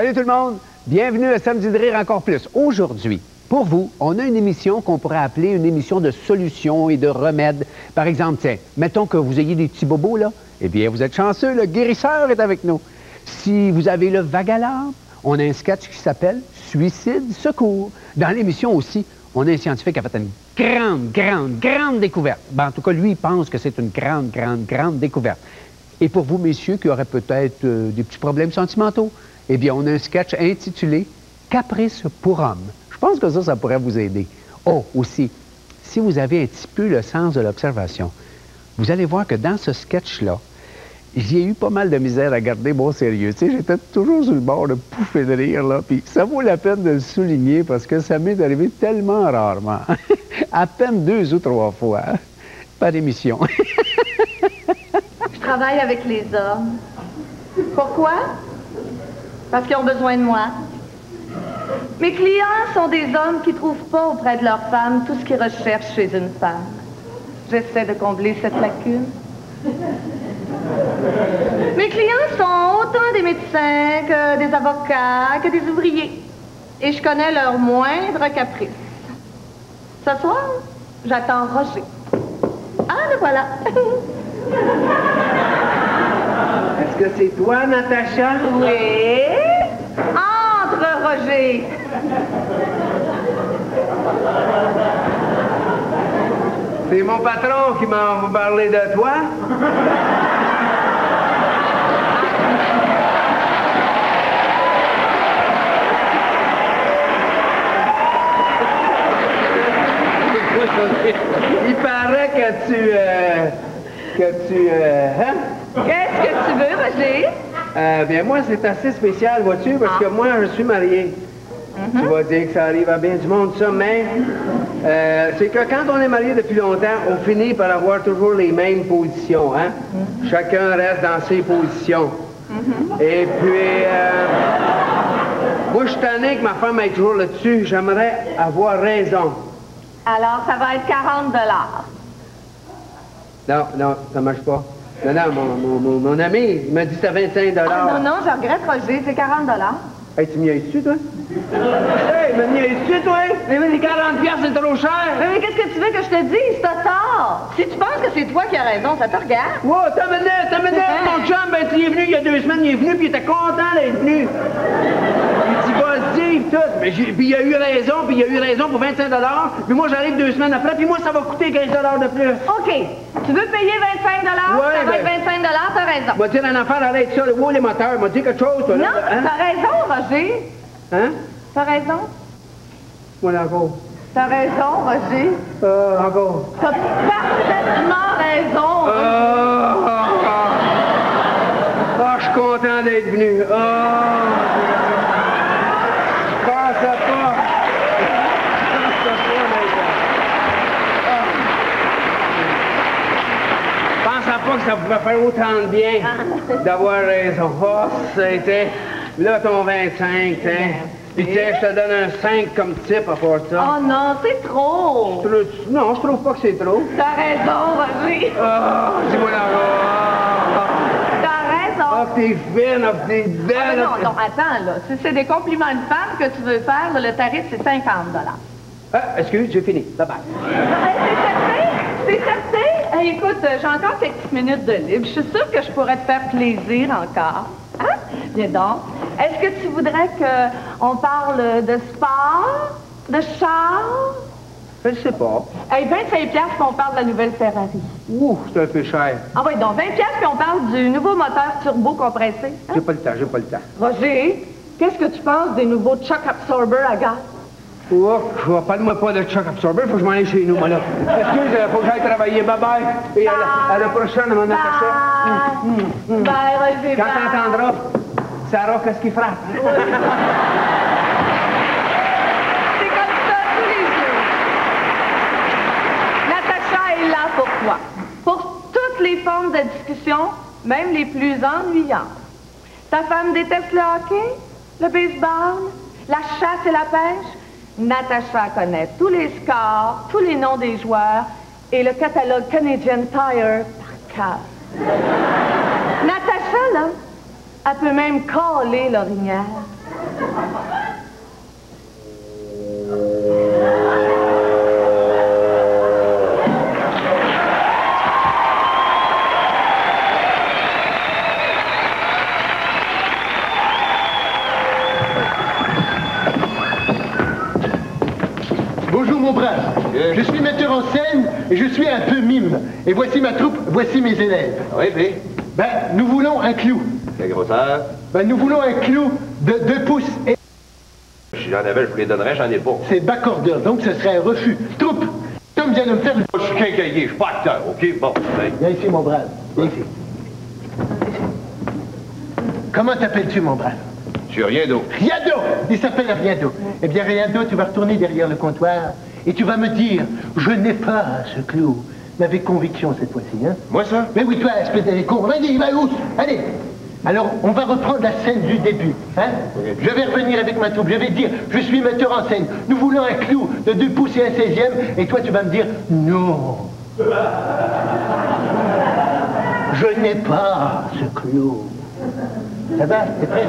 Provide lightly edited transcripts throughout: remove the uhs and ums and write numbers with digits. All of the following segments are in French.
Salut tout le monde! Bienvenue à Samedi de rire encore plus. Aujourd'hui, pour vous, on a une émission qu'on pourrait appeler une émission de solutions et de remèdes. Par exemple, tiens, mettons que vous ayez des petits bobos, là. Eh bien, vous êtes chanceux, le guérisseur est avec nous. Si vous avez le vague à l'âme, on a un sketch qui s'appelle « Suicide Secours ». Dans l'émission aussi, on a un scientifique qui a fait une grande découverte. Ben, en tout cas, lui, il pense que c'est une grande découverte. Et pour vous, messieurs, qui auraient peut-être des petits problèmes sentimentaux, eh bien, on a un sketch intitulé « Caprice pour homme ». Je pense que ça pourrait vous aider. Oh, aussi, si vous avez un petit peu le sens de l'observation, vous allez voir que dans ce sketch-là, j'ai eu pas mal de misère à garder mon sérieux. Tu sais, j'étais toujours sur le bord de pouffer de rire, là, puis ça vaut la peine de le souligner parce que ça m'est arrivé tellement rarement. À peine 2 ou 3 fois, hein, par émission. Je travaille avec les hommes. Pourquoi? Parce qu'ils ont besoin de moi. Mes clients sont des hommes qui ne trouvent pas auprès de leur femme tout ce qu'ils recherchent chez une femme. J'essaie de combler cette lacune. Mes clients sont autant des médecins que des avocats, que des ouvriers. Et je connais leurs moindres caprices. Ce soir, j'attends Roger. Ah, le voilà. Est-ce que c'est toi, Natacha? Oui. Entre, Roger. C'est mon patron qui m'a parlé de toi. Il paraît que tu... hein? Qu'est-ce que tu veux, Roger? Bien, moi, c'est assez spécial, vois-tu, parce que moi, je suis marié. Tu vas dire que ça arrive à bien du monde, ça, mais c'est que quand on est marié depuis longtemps, on finit par avoir toujours les mêmes positions, hein? Chacun reste dans ses positions. Et puis, moi, je suis tanné que ma femme ait toujours là-dessus. J'aimerais avoir raison. Alors, ça va être 40 $. Non, ça marche pas. Non, mon ami, il m'a dit que c'était 25 $. Ah, non, je regrette, Roger, c'est 40 $. Hey, tu m'y as-tu, toi? Hey, m'y as-tu, toi? Mais les 40 $, c'est trop cher! Mais qu'est-ce que tu veux que je te dise? T'as tort! Si tu penses que c'est toi qui as raison, ça te regarde. Wow, t'as mené, mon chum, ben, il est venu il y a 2 semaines, il est venu, puis il était content d'être venu. Il dit, vas-y, tout. Mais puis il a eu raison pour 25 $, puis moi, j'arrive 2 semaines après, puis moi, ça va coûter 15 $ de plus. OK. Tu veux payer 25 $? Ouais, ça va être 25 $, t'as raison. M'a dit une affaire, arrête ça, wow, les moteurs, m'a dit quelque chose, toi, Non, là, hein? t'as raison, Roger. Hein? T'as raison. Moi, encore. T'as raison, Roger. Encore. T'as parfaitement raison, Roger. Je suis content d'être venu. Je pensais pas. Je pensais pas que ça pouvait faire autant de bien d'avoir raison. C'était... Là, ton 25, tiens. Puis tiens, je te donne un 5 comme type à part ça. Oh non, c'est trop. Non, je trouve pas que c'est trop. T'as raison, Roger. Dis-moi là. T'as raison. Ah, t'es fine, t'es belle. Non, attends, là. Si c'est des compliments de femme que tu veux faire, là, le tarif, c'est 50 $. Excuse, j'ai fini. Bye-bye. C'est certain? Hey, écoute, j'ai encore quelques petites minutes de libre. Je suis sûre que je pourrais te faire plaisir encore. Hein? Viens donc. Est-ce que tu voudrais qu'on parle de sport? De char? Je sais pas. Hey, 25 $ qu'on parle de la nouvelle Ferrari. Ouh, c'est un peu cher. Ah oui, donc 20 $ puis on parle du nouveau moteur turbo compressé. Hein? J'ai pas le temps. Roger, qu'est-ce que tu penses des nouveaux Shock Absorber à gaz? Oh, parle-moi pas de Shock Absorber, faut que je m'en aille chez nous, moi, là. Excuse, faut que j'aille travailler. Bye-bye. Et à la prochaine, mon Natacha. Bye, Roger. Quand t'entendras, Sarah, qu'est-ce qu'il frappe? C'est comme ça tous les jours. Natacha est là pour toi. Pour toutes les formes de discussion, même les plus ennuyantes. Ta femme déteste le hockey, le baseball, la chasse et la pêche. Natacha connaît tous les scores, tous les noms des joueurs et le catalogue Canadian Tire par cœur. Natacha, là, elle peut même caler l'orignal. mon brave. Je suis metteur en scène et je suis un peu mime. Et voici ma troupe, voici mes élèves. Oui, puis? Ben, nous voulons un clou. Quelle grosseur? Ben, nous voulons un clou de 2 pouces et... Si j'en avais, je vous les donnerais, j'en ai pas. C'est backordeur, donc ce serait un refus. Troupe, Tom vient de me faire... Je suis quincaillier, je suis pas acteur, OK? Bon, ben... Viens ici, mon brave. Viens ici. Comment t'appelles-tu, mon brave? Je suis Riendo. Riendo! Il s'appelle Riendo. Eh bien, Riendo, tu vas retourner derrière le comptoir et tu vas me dire, je n'ai pas ce clou. Mais avec conviction cette fois-ci, hein? Moi, ça? Mais oui, toi, espèce de con. Vas-y, va où? Allez! Alors, on va reprendre la scène du début, hein? Je vais revenir avec ma troupe, je vais dire, je suis metteur en scène. Nous voulons un clou de 2 pouces et 1/16e, et toi, tu vas me dire, non. Je n'ai pas ce clou. Ça va? T'es prêt?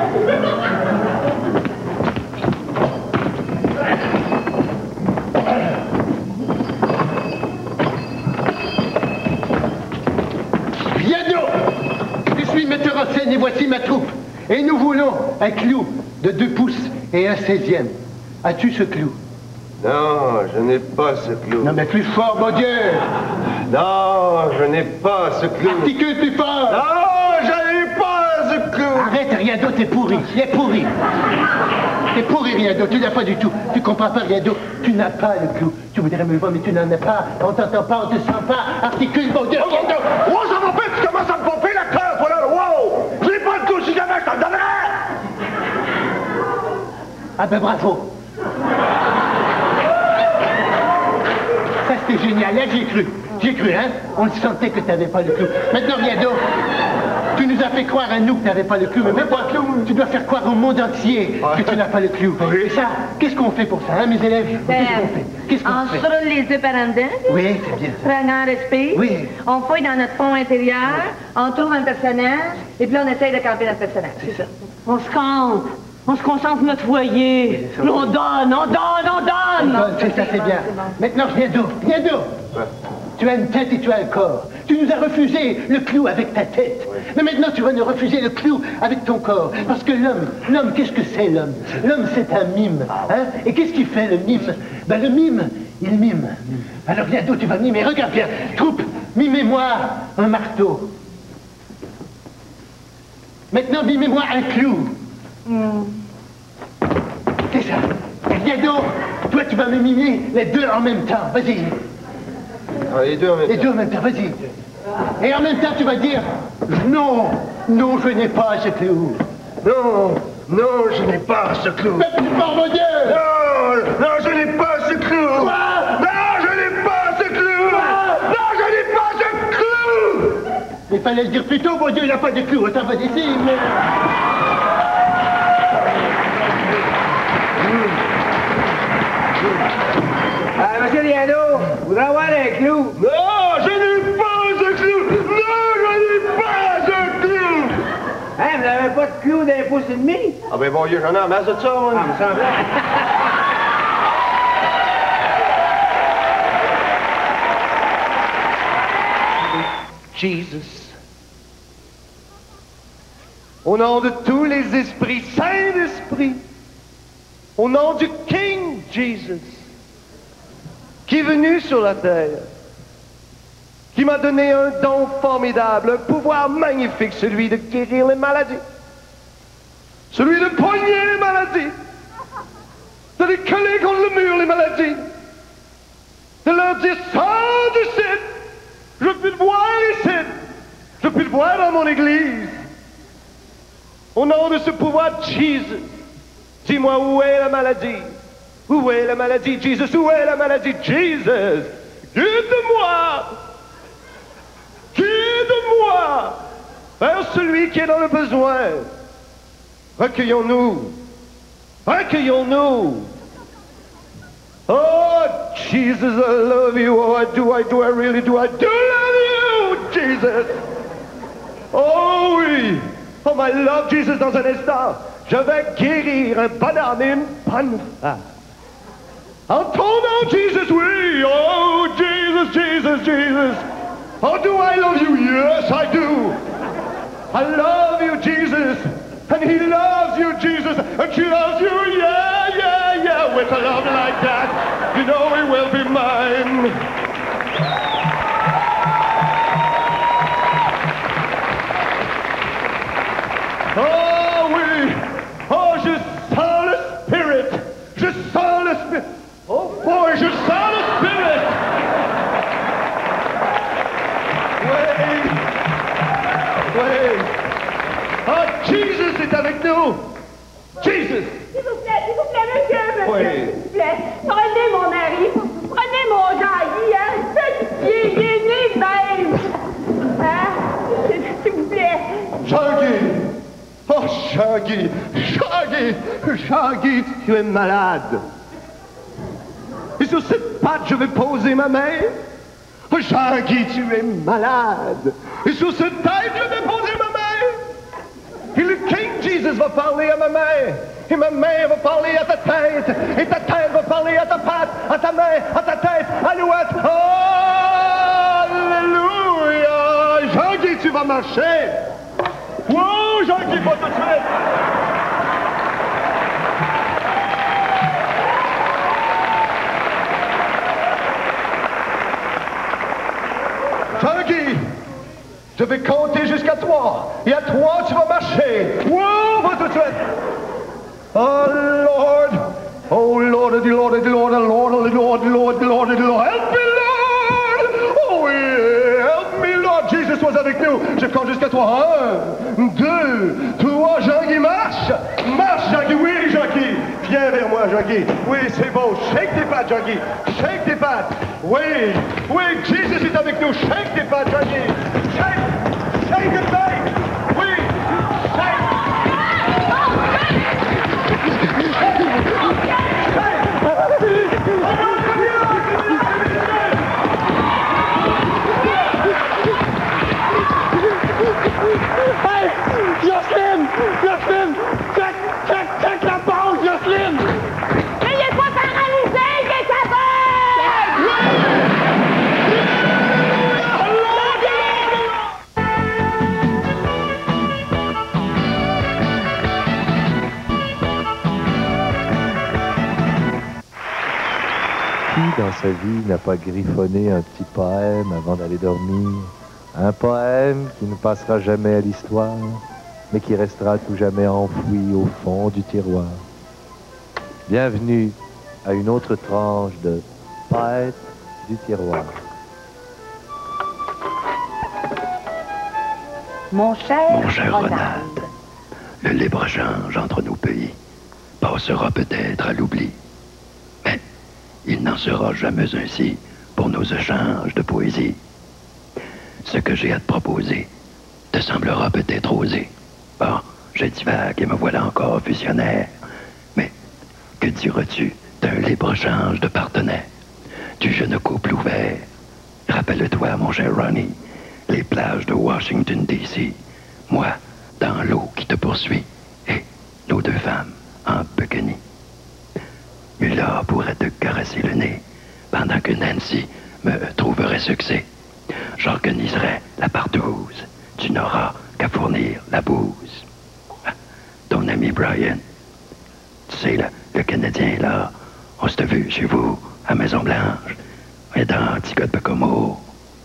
Riendo! Je suis metteur en scène et voici ma troupe. Et nous voulons un clou de 2 pouces et 1/16e. As-tu ce clou? Non, je n'ai pas ce clou. Non mais plus fort, mon Dieu! Non, je n'ai pas ce clou. Articule plus fort! Non, je n'ai pas ce clou. Arrête, Riendo, t'es pourri. T'es pourri. T'es pourri, Riendo, tu n'as pas du tout. Tu comprends pas, Riendo, tu n'as pas le clou. Tu voudrais me le voir, mais tu n'en as pas. On t'entend pas, on te sent pas. Articule, mon Dieu! Riendo! Oh, ça m'empêche, tu commences à me pomper la cœur, toi là. Wow! Je n'ai pas le clou, si jamais je te le donnerais. Ah ben bravo! Ça c'était génial, là j'ai cru. J'ai cru, hein? On le sentait que tu n'avais pas le clou. Maintenant, Riendo, tu nous as fait croire à nous que tu n'avais pas le clou, mais même pas le clou. Tu dois faire croire au monde entier que tu n'as pas le clou. Et ça, qu'est-ce qu'on fait pour ça, hein, mes élèves? Qu'est-ce qu'on fait? Qu'est-ce qu'on On fait? se roule les yeux par en dedans. Oui, c'est bien ça. Prends un respire. Oui. On fouille dans notre fond intérieur. On trouve un personnage. Et puis là, on essaye de camper notre personnage. C'est ça. On se compte. On se concentre sur notre foyer. c'est ça. Puis on donne, on donne, on donne. C'est ça, c'est bien. Maintenant, Riendo, Riendo! Tu as une tête et tu as un corps. Tu nous as refusé le clou avec ta tête. Mais maintenant, tu vas nous refuser le clou avec ton corps. Parce que l'homme, qu'est-ce que c'est l'homme? L'homme, c'est un mime. Hein? Et qu'est-ce qu'il fait, le mime? Ben, le mime, il mime. Alors, Riendo, tu vas mimer. Regarde bien. Troupe, mimez-moi un marteau. Maintenant, mimez-moi un clou. C'est ça. Riendo, toi, tu vas me mimer les deux en même temps. Vas-y. Ah, les deux en même temps. Les deux en même temps, vas-y. Et en même temps, tu vas dire, non, non, je n'ai pas ce clou. Non, non, je n'ai pas ce clou. Mais plus fort, mon Dieu! Non, non, je n'ai pas ce clou. Quoi? Non, je n'ai pas ce clou. Non, je n'ai pas ce clou. Il fallait le dire plus tôt, mon Dieu, il n'a pas de clou. Attends, vas-y, ici, mais... Ah, monsieur Riendo, vous voudrez avoir un clou? Non, je n'ai pas ce clou. Non, je n'ai pas ce clou. Hein, vous n'avez pas de clou d'un pouce et demi? Ah ben bon Dieu, j'en ai en masse de ça, moi. Ah, me semblait. Jesus. Au nom de tous les esprits, Saint-Esprit, au nom du King Jesus, qui est venu sur la terre, qui m'a donné un don formidable, un pouvoir magnifique, celui de guérir les maladies, celui de poigner les maladies, de les coller contre le mur, les maladies, de leur dire « Sors de cette, je peux le voir ici, je peux le voir dans mon église. » Au nom de ce pouvoir, Jesus, dis-moi où est la maladie? Où est la maladie, Jesus? Où est la maladie, Jesus? Guide-moi! Guide-moi vers celui qui est dans le besoin. Recueillons-nous. Recueillons-nous. Oh, Jesus, I love you. Oh, I do, I really do. I do love you, Jesus. Oh oui. Oh, my love, Jesus, dans un instant, je vais guérir un bonhomme et une bonne femme. En ton nom, Jesus, oui. Oh, Jesus, Jesus, Jesus. Oh, do I love you? Yes, I do. I love you, Jesus. And he loves you, Jesus. And she loves you, yeah, yeah, yeah. with a love like that, you know he will be mine. Oh oui, oh je sens le spirit, je sens le spirit, oh boy, je sens le spirit. Oui, oh Jesus est avec nous, Jesus. S'il vous plaît, monsieur, Oui. s'il vous plaît, prenez mon mari, prenez mon Jean-Guy, hein, il est né de même, hein, s'il vous plaît. Jean-Guy, oh Jean-Guy, Jean-Guy, Jean-Guy, tu es malade. Et sur cette patte, je vais poser ma main. Oh Jean-Guy, tu es malade. Et sur cette tête, je vais poser ma main. Et le King Jesus va parler à ma main. Et ma main va parler à ta tête. Et ta tête va parler à ta patte, à ta main, à ta tête. Alouette. Oh, alléluia. Jean-Guy, tu vas marcher. Wow, Jean-Guy, pas tout de suite. Jean-Guy, je vais compter jusqu'à 3. Et à 3, tu vas marcher. Wow, pas tout de suite. Oh, Lord. Oh, Lord, the Lord, the Lord, the Lord, the Lord, the Lord, the Lord, the Lord. Help me, Lord. Oh, yeah. Help me, Lord. Jesus was avec nous. Je compte jusqu'à 3. 1, 2, 3. Jean-Guy, marche. Marche, Jean-Guy. Oui, Jean-Guy. Viens vers moi, Jean-Guy. Oui, c'est beau. Shake tes pattes, Jean-Guy. Shake tes pattes. Oui, oui, Jesus est avec nous. Shake tes pattes, Jean-Guy. Shake. Shake it back. Oui, shake. Hey, Jocelyne! Jocelyne! Check la pause, Jocelyne! Mais il est pas paralysé, il est capable! Qui dans sa vie n'a pas griffonné un petit poème avant d'aller dormir? Un poème qui ne passera jamais à l'histoire, mais qui restera tout jamais enfoui au fond du tiroir. Bienvenue à une autre tranche de Poète du tiroir. Mon cher Ronald, le libre-échange entre nos pays passera peut-être à l'oubli, mais il n'en sera jamais ainsi pour nos échanges de poésie. Ce que j'ai à te proposer te semblera peut-être osé. Bon, je divague et me voilà encore visionnaire. Mais que diras-tu d'un libre-échange de partenaires, du jeune couple ouvert? Rappelle-toi, mon cher Ronnie, les plages de Washington, D.C., moi, dans l'eau qui te poursuit, et nos deux femmes en bikini. Mula pourrait te caresser le nez, pendant que Nancy me trouverait succès. J'organiserai la partouze. Tu n'auras qu'à fournir la bouse. Ton ami Brian, tu sais, le Canadien, là, on s'était vu chez vous, à Maison-Blanche, et dans Antigua de Bacomo.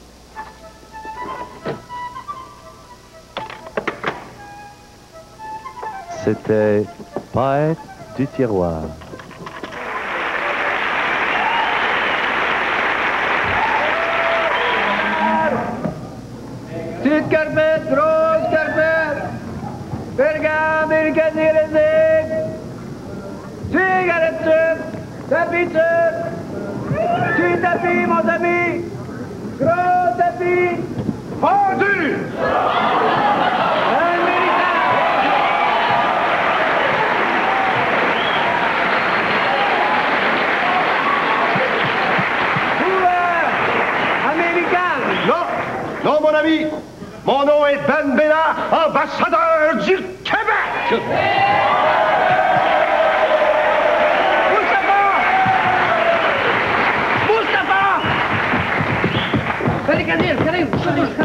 C'était Poète du tiroir. Petite carpette, grosse carpette, pergame, mécanique, cigarette tube, tapis tube, petit tapis, mon ami, gros tapis, fondu! Non, mon ami, mon nom est Ben Bella, ambassadeur du Québec! Mustafa! Kadir, come here.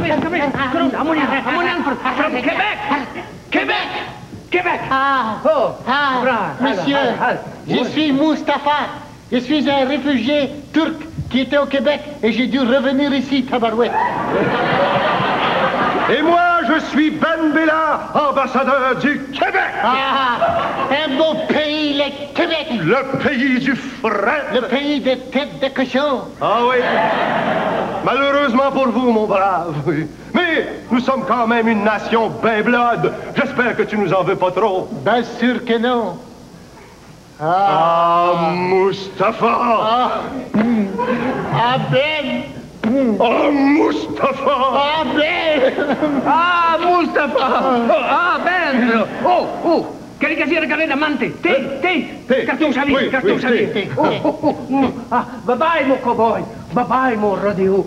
From Quebec! Quebec! Ah, Oh, monsieur. Je suis Mustapha. Je suis un réfugié turc qui était au Québec et j'ai dû revenir ici, tabarouette. Et moi, je suis Ben Bella, ambassadeur du Québec. Ah, un beau pays, le Québec. Le pays du fret. Le pays des têtes de cochon. Ah oui. Malheureusement pour vous, mon brave. Oui. Mais nous sommes quand même une nation ben blood. J'espère que tu nous en veux pas trop. Bien sûr que non. Ah, Mustapha. Ah, Ben. Oh, Mustapha. Ah, Ben. Ah, Mustapha! Ah, Ben! Oh! Caricatura carrera amante! Te! Cartão sabi! Ah, bye-bye, mon cowboy! Bye-bye, mon rodéo!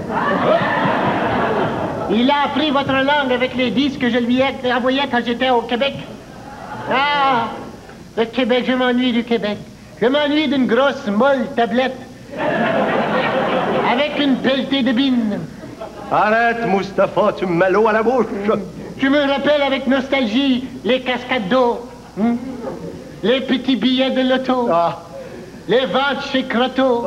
Il a appris votre langue avec les disques que je lui ai envoyés quand j'étais au Québec. Ah, le Québec, je m'ennuie du Québec. Je m'ennuie d'une grosse molle tablette. Avec une pelletée de bines. Arrête, Mustapha, tu me mets l'eau à la bouche. Je me rappelle avec nostalgie les cascades d'eau, les petits billets de loto, les ventes chez Croteau.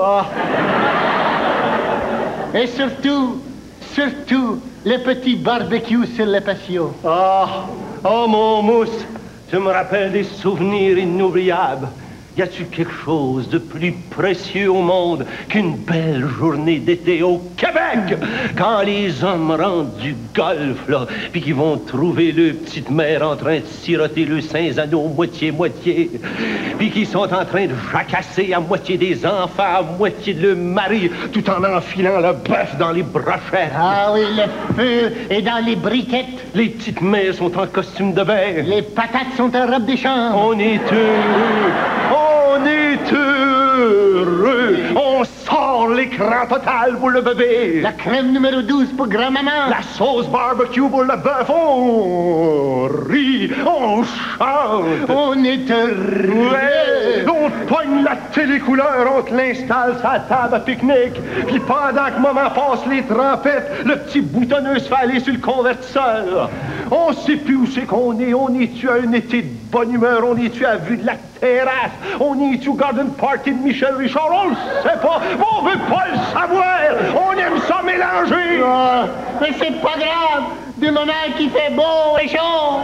Et surtout, les petits barbecues sur le patio. Oh, mon mousse, tu me rappelles des souvenirs inoubliables. Y a-t-il quelque chose de plus précieux au monde qu'une belle journée d'été au Québec? Quand les hommes rentrent du golf, là, puis qu'ils vont trouver le petite mère en train de siroter le Saint-Anneau moitié-moitié, puis qu'ils sont en train de jacasser à moitié des enfants, à moitié de le mari, tout en enfilant le bœuf dans les brochettes. Ah oui, le feu est dans les briquettes. Les petites mères sont en costume de bain. Les patates sont en robe des chambres. On est heureux. On est heureux. On sort l'écran total pour le bébé. La crème numéro 12 pour grand-maman. La sauce barbecue pour le bœuf. On rit. On chante. On est heureux. Ouais. On poigne la télécouleur. On te l'installe sur la table à pique-nique. Puis pendant que maman passe les trempettes, le petit boutonneux se fait aller sur le convertisseur. On sait plus où c'est qu'on est. On est-tu à un été de bonne humeur? On est-tu à vue de la terrasse? On est-tu au garden party de Michel Richard? On le sait pas. On veut pas le savoir. On aime ça mélanger. Mais c'est pas grave. Du moment qu'il fait beau et chaud.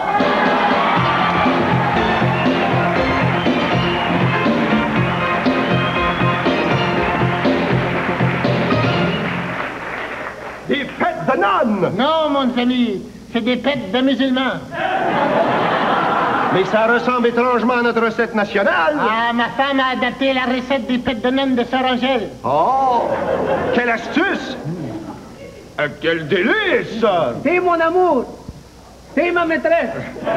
Des fêtes de nonnes! Non, mon ami, c'est des pêtes de musulmans. Mais ça ressemble étrangement à notre recette nationale. Ah, ma femme a adapté la recette des pêtes de nonnes de Sœur Angèle. Oh! Quelle astuce! Quel délice! T'es mon amour! T'es ma maîtresse!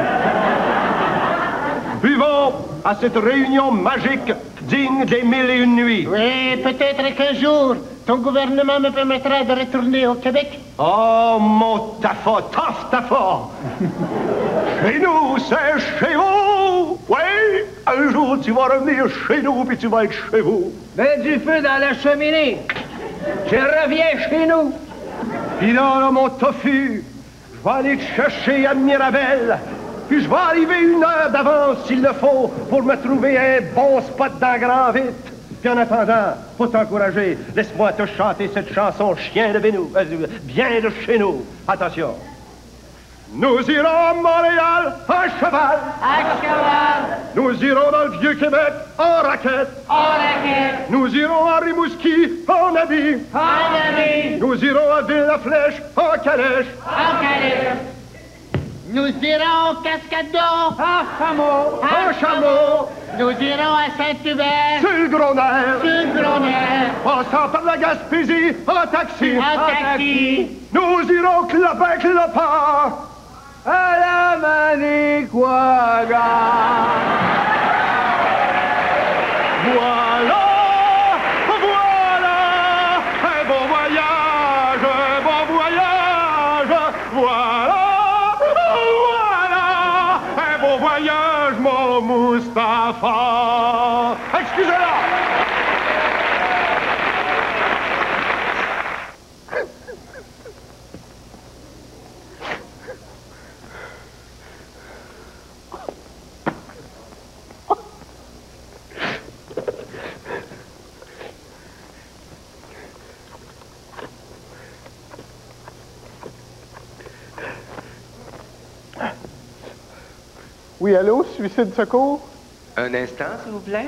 Buvons à cette réunion magique digne des 1001 nuits. Oui, peut-être qu'un jour, ton gouvernement me permettra de retourner au Québec. Oh, mon Tafa, tough Tafa! Chez nous, c'est chez vous! Oui, un jour, tu vas revenir chez nous, puis tu vas être chez vous. Mets du feu dans la cheminée! Je reviens chez nous! Puis là, mon tofu, je vais aller te chercher à Mirabel. Puis je vais arriver 1 heure d'avance, s'il le faut, pour me trouver un bon spot dans Grand Vite. Puis en attendant, faut t'encourager. Laisse-moi te chanter cette chanson chien de Bénou, bien de chez nous. Attention. Nous irons à Montréal à cheval. À cheval, Nous irons dans le Vieux-Québec en raquette. en raquette, Nous irons à Rimouski en habit. en ami, Nous irons à Ville-la-Flèche en calèche. en calèche, Nous irons au Cascade d'eau. Ah, chameau! En chameau. Nous irons à Saint-Hubert. Sur le gros nerf. Sur le gros nerf. Passant par la Gaspésie en taxi. En taxi. Nous irons clopin-clopin. À la Manicouaga! Voilà, un bon voyage, voilà, un bon voyage, mon Mustapha. Excusez-la. Oui, allô, suicide secours? Un instant, s'il vous plaît.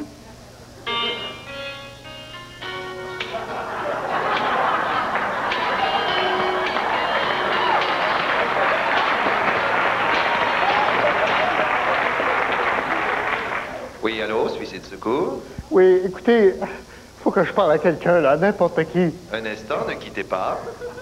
Oui, allô, suicide secours? Oui, écoutez, faut que je parle à quelqu'un, là, n'importe qui. Un instant, ne quittez pas.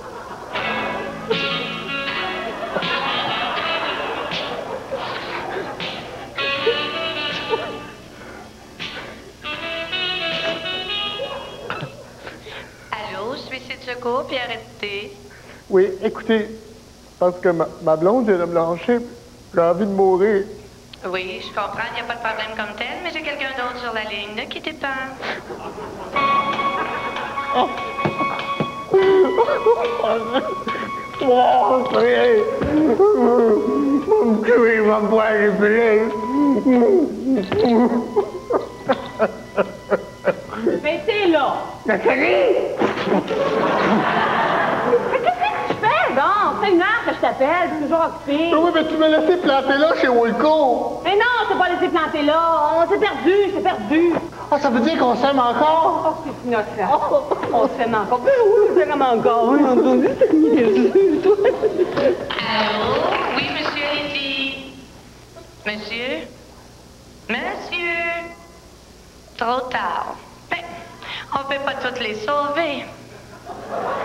Allô, suicide secours, puis arrêtez. Oui, écoutez, parce que ma blonde vient de me lâcher, j'ai envie de mourir. Oui, je comprends, il n'y a pas de problème comme tel, mais j'ai quelqu'un d'autre sur la ligne. Ne quittez pas. Oh, rien. Mon cul, il va boire les pilés. Mais t'es là. La chérie! Mais qu'est-ce que tu fais, donc? C'est une heure que je t'appelle, je suis toujours occupée. Mais oui, mais tu m'as laissé planter là chez Wilco. Mais non, je t'ai pas laissé planter là. On s'est perdu, c'est perdu. Ah, ça veut dire qu'on s'aime encore? Oh, c'est innocent. On s'aime encore. Ben oui, on s'aime encore. Oui, entendu, c'est niaiseux, toi. Allô? Oui, monsieur, ici. Monsieur? Monsieur? Trop tard. Ben, on peut pas toutes les sauver.